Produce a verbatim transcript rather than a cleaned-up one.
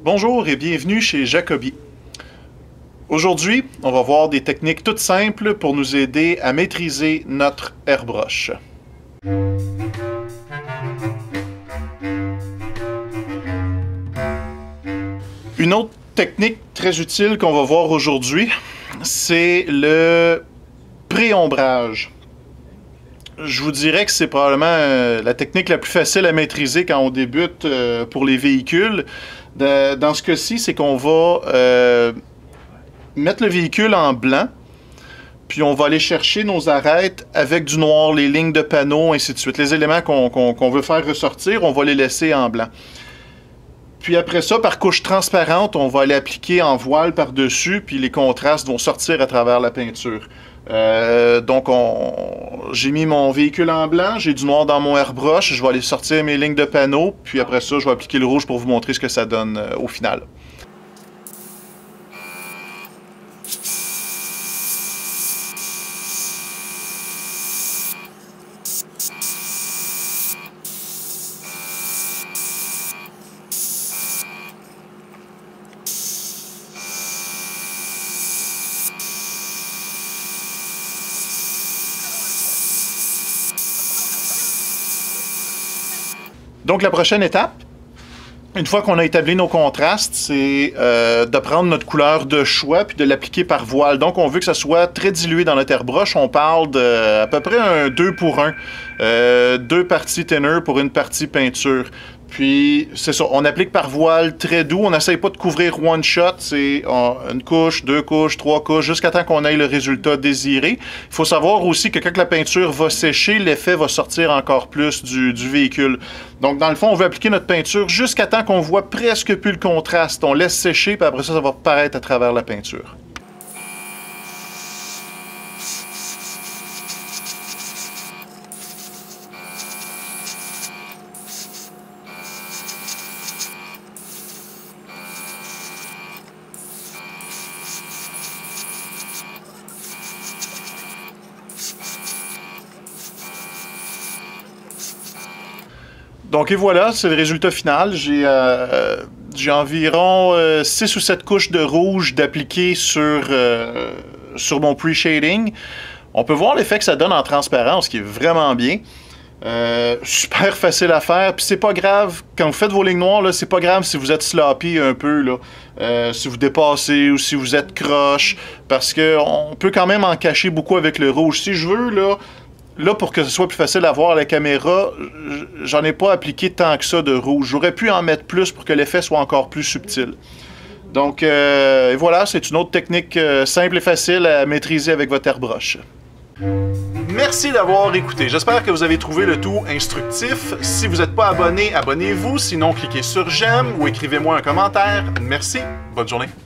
Bonjour et bienvenue chez Jacobi. Aujourd'hui, on va voir des techniques toutes simples pour nous aider à maîtriser notre airbrush. Une autre technique très utile qu'on va voir aujourd'hui, c'est le pré-ombrage. Je vous dirais que c'est probablement euh, la technique la plus facile à maîtriser quand on débute euh, pour les véhicules. De, dans ce cas-ci, c'est qu'on va euh, mettre le véhicule en blanc, puis on va aller chercher nos arêtes avec du noir, les lignes de panneaux, ainsi de suite. Les éléments qu'on qu'on, qu'on veut faire ressortir, on va les laisser en blanc. Puis après ça, par couche transparente, on va aller appliquer en voile par-dessus, puis les contrastes vont sortir à travers la peinture. Euh, donc, j'ai mis mon véhicule en blanc, j'ai du noir dans mon airbrush, je vais aller sortir mes lignes de panneaux, puis après ça, je vais appliquer le rouge pour vous montrer ce que ça donne euh, au final. Donc, la prochaine étape, une fois qu'on a établi nos contrastes, c'est euh, de prendre notre couleur de choix puis de l'appliquer par voile. Donc, on veut que ça soit très dilué dans notre airbrush. On parle de à peu près un deux pour un. Euh, deux parties thinner pour une partie peinture. Puis, c'est ça, on applique par voile très doux. On n'essaye pas de couvrir one shot. C'est une couche, deux couches, trois couches, jusqu'à temps qu'on ait le résultat désiré. Il faut savoir aussi que quand la peinture va sécher, l'effet va sortir encore plus du, du véhicule. Donc, dans le fond, on veut appliquer notre peinture jusqu'à temps qu'on voit presque plus le contraste. On laisse sécher, puis après ça, ça va paraître à travers la peinture. Donc, et voilà, c'est le résultat final. J'ai euh, j'ai environ euh, six ou sept couches de rouge d'appliquer sur, euh, sur mon pre-shading. On peut voir l'effet que ça donne en transparence, qui est vraiment bien. Euh, super facile à faire. Puis c'est pas grave, quand vous faites vos lignes noires, c'est pas grave si vous êtes sloppy un peu, là, euh, si vous dépassez ou si vous êtes croche, parce qu'on peut quand même en cacher beaucoup avec le rouge. Si je veux, là, Là, pour que ce soit plus facile à voir à la caméra, j'en ai pas appliqué tant que ça de rouge. J'aurais pu en mettre plus pour que l'effet soit encore plus subtil. Donc, euh, et voilà, c'est une autre technique euh, simple et facile à maîtriser avec votre airbrush. Merci d'avoir écouté. J'espère que vous avez trouvé le tout instructif. Si vous n'êtes pas abonné, abonnez-vous. Sinon, cliquez sur j'aime ou écrivez-moi un commentaire. Merci. Bonne journée.